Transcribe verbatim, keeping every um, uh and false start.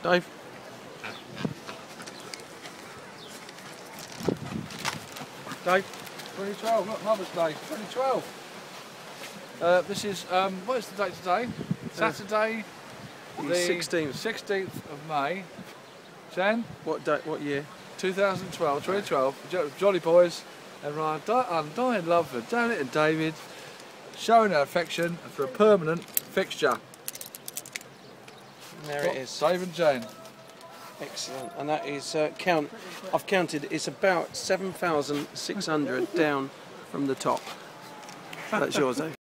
Dave? Dave? twenty twelve, not Mother's Day, twenty twelve. Uh, this is, um, what is the date today? Saturday, The the sixteenth. sixteenth of May. Jan? What date? What year? two thousand twelve, twenty twelve. Jo Jolly Boys and Ryan. I'm dying in love for Janet and David, showing our affection for a permanent fixture. And there it is. Dave and Jane. Excellent. And that is uh, count. I've counted. It's about seven thousand six hundred down from the top. That's yours, Dave.